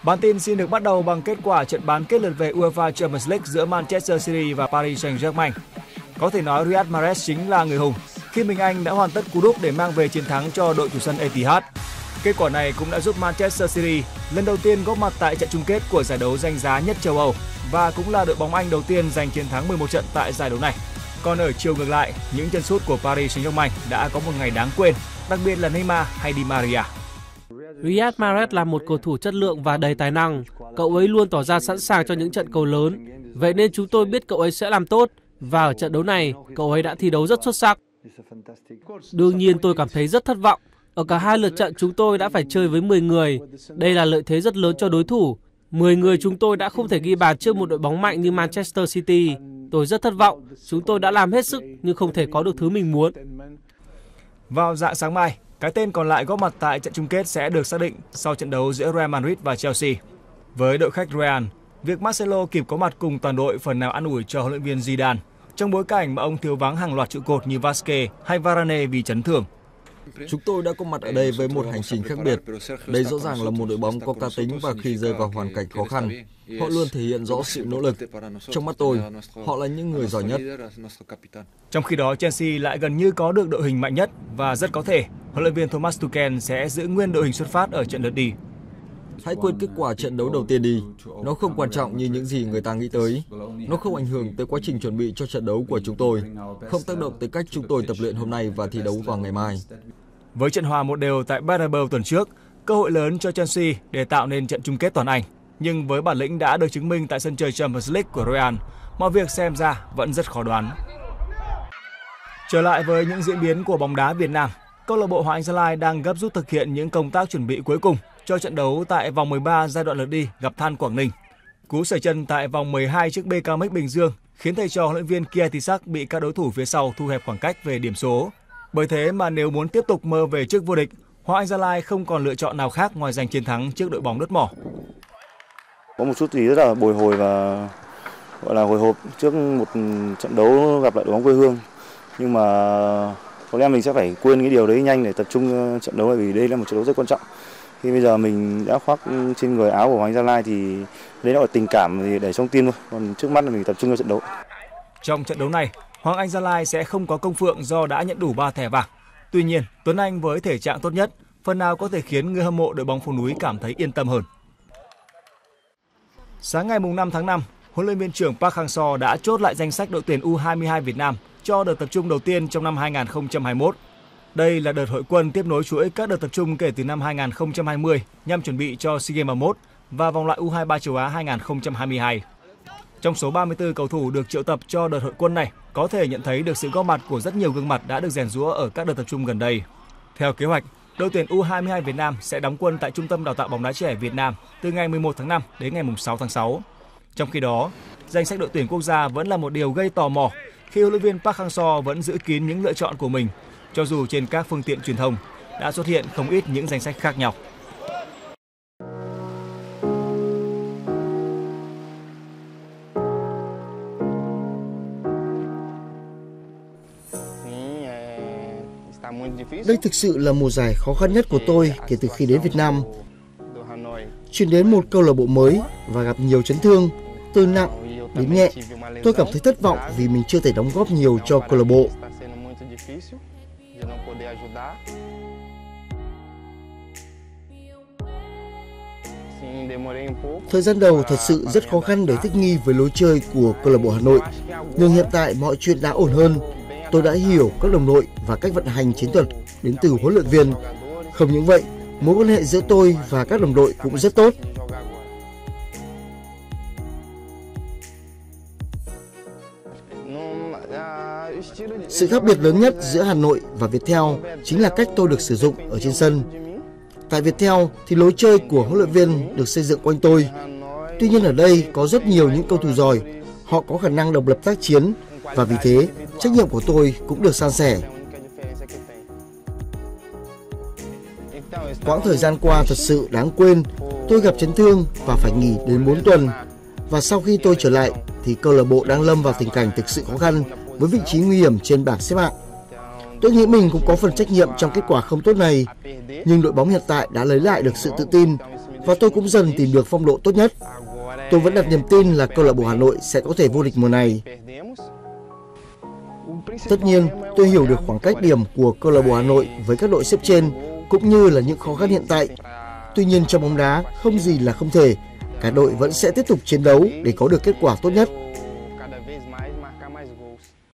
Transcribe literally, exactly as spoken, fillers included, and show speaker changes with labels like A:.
A: Bản tin xin được bắt đầu bằng kết quả trận bán kết lượt về UEFA Champions League giữa Manchester City và Paris Saint-Germain. Có thể nói Riyad Mahrez chính là người hùng khi Minh Anh đã hoàn tất cú đúp để mang về chiến thắng cho đội chủ sân Etihad. Kết quả này cũng đã giúp Manchester City lần đầu tiên góp mặt tại trận chung kết của giải đấu danh giá nhất châu Âu và cũng là đội bóng Anh đầu tiên giành chiến thắng mười một trận tại giải đấu này. Còn ở chiều ngược lại, những chân sút của Paris Saint-Germain đã có một ngày đáng quên, đặc biệt là Neymar hay Di Maria.
B: Riyad Mahrez là một cầu thủ chất lượng và đầy tài năng. Cậu ấy luôn tỏ ra sẵn sàng cho những trận cầu lớn. Vậy nên chúng tôi biết cậu ấy sẽ làm tốt. Và ở trận đấu này, cậu ấy đã thi đấu rất xuất sắc. Đương nhiên tôi cảm thấy rất thất vọng. Ở cả hai lượt trận chúng tôi đã phải chơi với mười người. Đây là lợi thế rất lớn cho đối thủ. mười người chúng tôi đã không thể ghi bàn trước một đội bóng mạnh như Manchester City. Tôi rất thất vọng. Chúng tôi đã làm hết sức nhưng không thể có được thứ mình muốn.
A: Vào rạng sáng mai, cái tên còn lại góp mặt tại trận chung kết sẽ được xác định sau trận đấu giữa Real Madrid và Chelsea. Với đội khách Real, việc Marcelo kịp có mặt cùng toàn đội phần nào an ủi cho huấn luyện viên Zidane trong bối cảnh mà ông thiếu vắng hàng loạt trụ cột như Vasquez hay Varane vì chấn thương.
C: Chúng tôi đã có mặt ở đây với một hành trình khác biệt. Đây rõ ràng là một đội bóng có cá tính và khi rơi vào hoàn cảnh khó khăn, họ luôn thể hiện rõ sự nỗ lực. Trong mắt tôi, họ là những người giỏi nhất.
A: Trong khi đó, Chelsea lại gần như có được đội hình mạnh nhất và rất có thể huấn luyện viên Thomas Tuchel sẽ giữ nguyên đội hình xuất phát ở trận lượt đi.
C: Hãy quên kết quả trận đấu đầu tiên đi. Nó không quan trọng như những gì người ta nghĩ tới. Nó không ảnh hưởng tới quá trình chuẩn bị cho trận đấu của chúng tôi. Không tác động tới cách chúng tôi tập luyện hôm nay và thi đấu vào ngày mai.
A: Với trận hòa một đều tại Bernabeu tuần trước, cơ hội lớn cho Chelsea để tạo nên trận chung kết toàn Anh. Nhưng với bản lĩnh đã được chứng minh tại sân chơi Champions League của Real, mọi việc xem ra vẫn rất khó đoán. Trở lại với những diễn biến của bóng đá Việt Nam, câu lạc bộ Hoàng Anh Gia Lai đang gấp rút thực hiện những công tác chuẩn bị cuối cùng cho trận đấu tại vòng mười ba giai đoạn lượt đi gặp Than Quảng Ninh. Cú sẩy chân tại vòng mười hai trước bê ca em ích Bình Dương khiến thầy trò huấn luyện viên Kia Tisak bị các đối thủ phía sau thu hẹp khoảng cách về điểm số. Bởi thế mà nếu muốn tiếp tục mơ về chức vô địch, Hoàng Anh Gia Lai không còn lựa chọn nào khác ngoài giành chiến thắng trước đội bóng đất Mỏ.
D: Có một chút gì rất là bồi hồi và gọi là hồi hộp trước một trận đấu gặp lại đội bóng quê hương, nhưng mà có lẽ mình sẽ phải quên cái điều đấy nhanh để tập trung trận đấu, bởi vì đây là một trận đấu rất quan trọng. Khi bây giờ mình đã khoác trên người áo của Hoàng Anh Gia Lai thì đấy là tình cảm thì để trong tim thôi, còn trước mắt là mình tập trung vào trận đấu.
A: Trong trận đấu này, Hoàng Anh Gia Lai sẽ không có Công Phượng do đã nhận đủ ba thẻ vàng. Tuy nhiên, Tuấn Anh với thể trạng tốt nhất, phần nào có thể khiến người hâm mộ đội bóng phố núi cảm thấy yên tâm hơn. Sáng ngày năm tháng năm, huấn luyện viên trưởng Park Hang-seo đã chốt lại danh sách đội tuyển U hai mươi hai Việt Nam cho đợt tập trung đầu tiên trong năm hai nghìn không trăm hai mươi mốt. Đây là đợt hội quân tiếp nối chuỗi các đợt tập trung kể từ năm hai nghìn không trăm hai mươi nhằm chuẩn bị cho SEA Games ba mươi mốt và vòng loại U hai mươi ba châu Á hai nghìn không trăm hai mươi hai. Trong số ba mươi tư cầu thủ được triệu tập cho đợt hội quân này, có thể nhận thấy được sự góp mặt của rất nhiều gương mặt đã được rèn giũa ở các đợt tập trung gần đây. Theo kế hoạch, đội tuyển U hai mươi hai Việt Nam sẽ đóng quân tại Trung tâm Đào tạo bóng đá trẻ Việt Nam từ ngày mười một tháng năm đến ngày sáu tháng sáu. Trong khi đó, danh sách đội tuyển quốc gia vẫn là một điều gây tò mò khi huấn luyện viên Park Hang-seo vẫn giữ kín những lựa chọn của mình, cho dù trên các phương tiện truyền thông đã xuất hiện không ít những danh sách khác nhau.
E: Đây thực sự là mùa giải khó khăn nhất của tôi kể từ khi đến Việt Nam. Chuyển đến một câu lạc bộ mới và gặp nhiều chấn thương, từ nặng đến nhẹ. Tôi cảm thấy thất vọng vì mình chưa thể đóng góp nhiều cho câu lạc bộ. Thời gian đầu thật sự rất khó khăn để thích nghi với lối chơi của câu lạc bộ Hà Nội. Nhưng hiện tại mọi chuyện đã ổn hơn. Tôi đã hiểu các đồng đội và cách vận hành chiến thuật đến từ huấn luyện viên. Không những vậy, mối quan hệ giữa tôi và các đồng đội cũng rất tốt. Sự khác biệt lớn nhất giữa Hà Nội và Viettel chính là cách tôi được sử dụng ở trên sân. Tại Viettel thì lối chơi của huấn luyện viên được xây dựng quanh tôi. Tuy nhiên ở đây có rất nhiều những cầu thủ giỏi, họ có khả năng độc lập tác chiến và vì thế trách nhiệm của tôi cũng được san sẻ. Quãng thời gian qua thật sự đáng quên, tôi gặp chấn thương và phải nghỉ đến bốn tuần. Và sau khi tôi trở lại thì câu lạc bộ đang lâm vào tình cảnh thực sự khó khăn với vị trí nguy hiểm trên bảng xếp hạng. Tôi nghĩ mình cũng có phần trách nhiệm trong kết quả không tốt này, nhưng đội bóng hiện tại đã lấy lại được sự tự tin và tôi cũng dần tìm được phong độ tốt nhất. Tôi vẫn đặt niềm tin là câu lạc bộ Hà Nội sẽ có thể vô địch mùa này. Tất nhiên, tôi hiểu được khoảng cách điểm của câu lạc bộ Hà Nội với các đội xếp trên cũng như là những khó khăn hiện tại. Tuy nhiên trong bóng đá không gì là không thể, cả đội vẫn sẽ tiếp tục chiến đấu để có được kết quả tốt nhất.